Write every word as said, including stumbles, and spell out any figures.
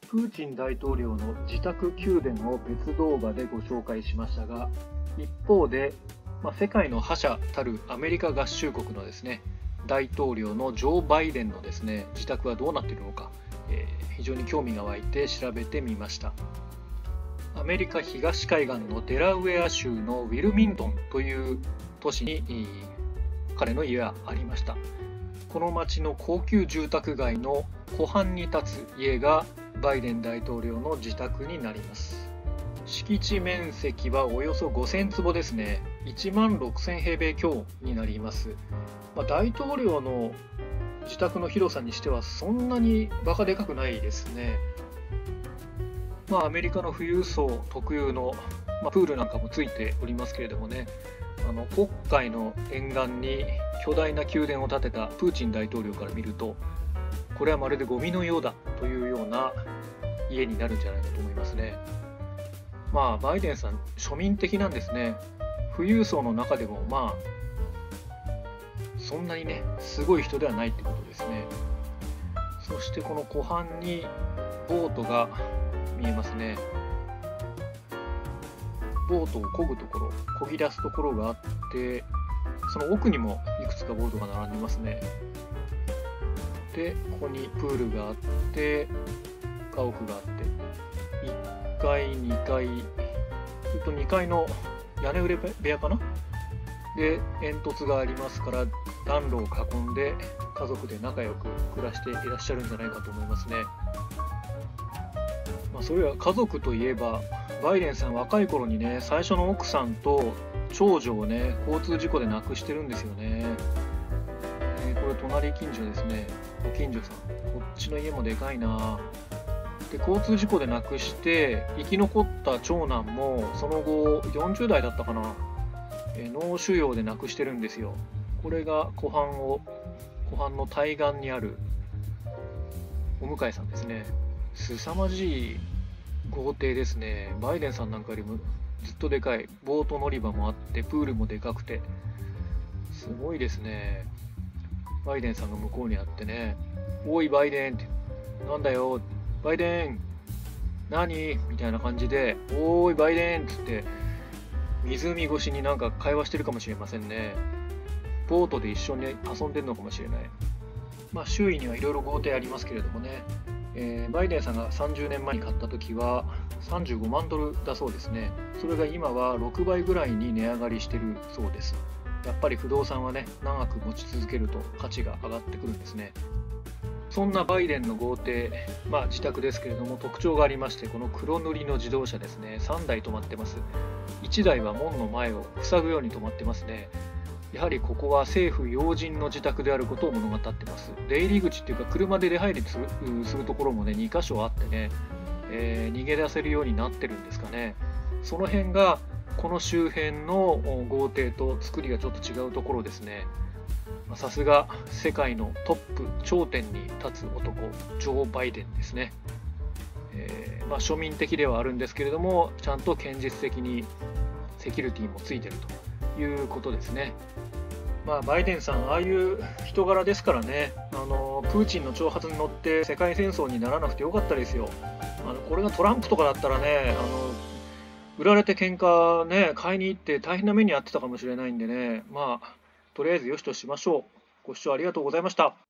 プーチン大統領の自宅宮殿を別動画でご紹介しましたが、一方で、まあ、世界の覇者たるアメリカ合衆国のですね大統領のジョー・バイデンのですね自宅はどうなっているのか、えー、非常に興味が湧いて調べてみました。アメリカ東海岸のデラウェア州のウィルミントンという都市に彼の家はありました。この町の高級住宅街の湖畔に立つ家がバイデン大統領の自宅になります。敷地面積はおよそごせんつぼですね。いちまんろくせんへいべいきょうになります。まあ、大統領の自宅の広さにしてはそんなにバカでかくないですね。まあ、アメリカの富裕層特有の、まあ、プールなんかもついておりますけれどもね、あの黒海の沿岸に巨大な宮殿を建てたプーチン大統領から見ると、これはまるでゴミのようだというような家になるんじゃないかと思いますね。まあバイデンさん庶民的なんですね。富裕層の中でもまあそんなにねすごい人ではないってことですね。そしてこの湖畔にボートが見えますね。ボートを漕ぐところ、漕ぎ出すところがあって、その奥にもいくつかボートが並んでますね。で、ここにプールがあって、家屋があって、いっかい、にかい、それとにかいの屋根裏部屋かな。で、煙突がありますから、暖炉を囲んで家族で仲良く暮らしていらっしゃるんじゃないかと思いますね。まあ、それは家族といえば、バイデンさん若い頃にね、最初の奥さんと長女をね、交通事故で亡くしてるんですよね。えー、これ隣近所ですね。ご近所さん。こっちの家もでかいな。で、交通事故で亡くして、生き残った長男も、その後よんじゅうだいだったかな。えー、脳腫瘍で亡くしてるんですよ。これが湖畔を、湖畔の対岸にあるお向かいさんですね。凄まじい豪邸ですね。バイデンさんなんかよりもずっとでかい。ボート乗り場もあって、プールもでかくて、すごいですね。バイデンさんが向こうにあってね、おいバイデンって、なんだよ、バイデン、何みたいな感じで、おーいバイデンっつって、湖越しになんか会話してるかもしれませんね。ボートで一緒に遊んでるのかもしれない。まあ周囲にはいろいろ豪邸ありますけれどもね。えー、バイデンさんがさんじゅうねんまえに買った時はさんじゅうごまんドルだそうですね。それが今はろくばいぐらいに値上がりしてるそうです。やっぱり不動産はね、長く持ち続けると価値が上がってくるんですね。そんなバイデンの豪邸、まあ自宅ですけれども特徴がありまして、この黒塗りの自動車ですね、さんだい止まってます。いちだいは門の前を塞ぐように止まってますね。やはりここは政府要人の自宅であることを物語ってます。出入り口っていうか車で出入りする、するところもねにかしょあってね、えー、逃げ出せるようになってるんですかね。その辺がこの周辺の豪邸と作りがちょっと違うところですね。さすが世界のトップ頂点に立つ男、ジョー・バイデンですね。えーまあ、庶民的ではあるんですけれども、ちゃんと堅実的にセキュリティもついてるということですね。まあ、バイデンさん、ああいう人柄ですからね、あのプーチンの挑発に乗って世界戦争にならなくてよかったですよ。あのこれがトランプとかだったらね、あの売られて喧嘩ね、買いに行って大変な目に遭ってたかもしれないんでね、まあ、とりあえずよしとしましょう。ご視聴ありがとうございました。